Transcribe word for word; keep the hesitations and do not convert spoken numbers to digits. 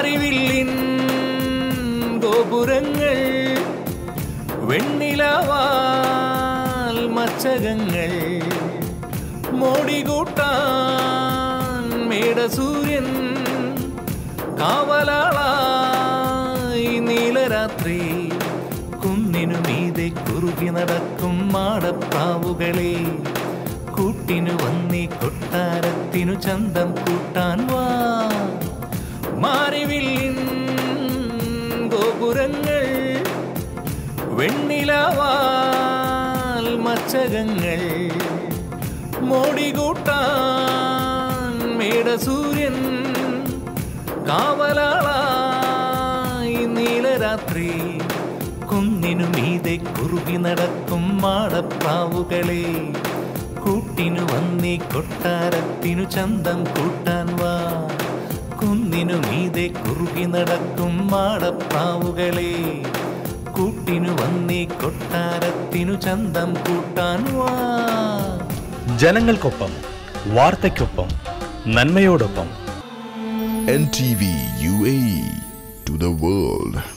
മാറിവില്ലിൻ ഗോപുരങ്ങൾ വെണ്ണിലാവാൽ മച്ചകങ്ങൾ മോടികൂട്ടാൻ മേടസൂര്യൻ കാവലാളായി നീലരാത്രി കുന്നിനു മീതെ കുറുകി നടക്കും മാടപ്രാവുകളെ കൂട്ടിനു വന്നി കൊട്ടാരത്തിനു ചന്തം കൂട്ടാൻ വാ മാറിവില്ലിൻ ഗോപുരങ്ങൾ വെണ്ണിലാവാൽ മച്ചകങ്ങൾ മോടികൂട്ടാൻ മേടസൂര്യൻ കാവലാളായി നീലരാത്രി കുന്നിനു മീതെ കുറുകി നടക്കും മാടപ്രാവുകളെ കൂട്ടിനു വന്നി കൊട്ടാരത്തിനു ചന്തം കൂട്ടാൻ വാ കുന്നിനു മീതെ കുറുകി നടക്കും മാടപ്രാവുകളെ കൂട്ടിനു വന്നി കൊട്ടാരത്തിനു ചന്തം കൂട്ടാൻ വാ. ജനങ്ങൾക്കൊപ്പം വാർത്തയ്ക്കൊപ്പം നന്മയോടൊപ്പം. N T V U A E to the world.